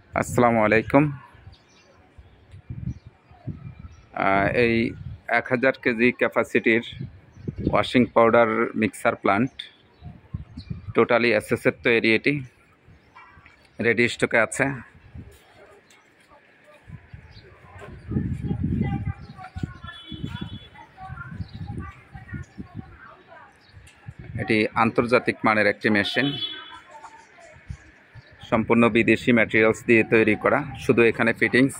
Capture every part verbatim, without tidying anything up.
আসসালামু আলাইকুম। এই এক হাজার কেজি ক্যাপাসিটির washing powder mixer plant totally এসএসের তৈরি, এটি রেডি স্টকে আছে। এটি আন্তর্জাতিক মানের একটি মেশিন, সম্পূর্ণ বিদেশি ম্যাটেরিয়ালস দিয়ে তৈরি করা। শুধু এখানে ফিটিংস,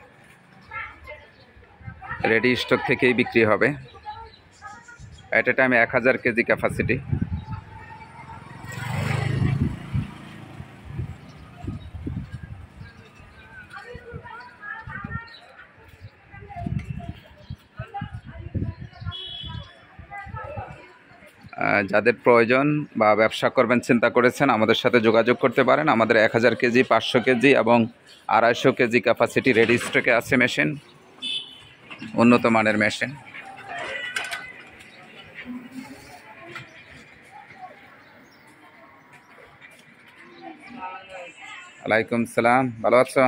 রেডি স্টক থেকেই বিক্রি হবে। এট এ টাইমে এক হাজার কেজি ক্যাপাসিটি। যাদের প্রয়োজন বা ব্যবসা করবেন চিন্তা করেছেন, আমাদের সাথে যোগাযোগ করতে পারেন। আমাদের এক হাজার কেজি, পাঁচশো কেজি এবং আড়াইশো কেজি ক্যাপাসিটি রেডি স্টকে আছে মেশিন, উন্নত মানের মেশিন। ওয়ালাইকুম সালাম, ভালো আছো?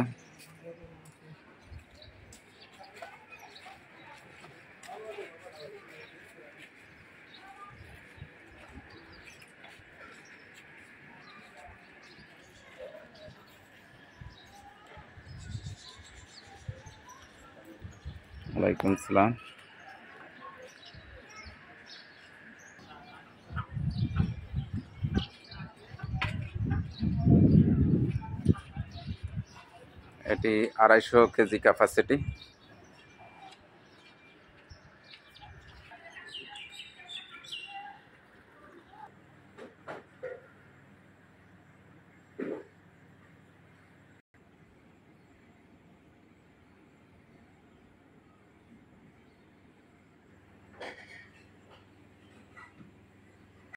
ওয়ালাইকুম সালাম। এটি আড়াইশো কেজি ক্যাপাসিটি।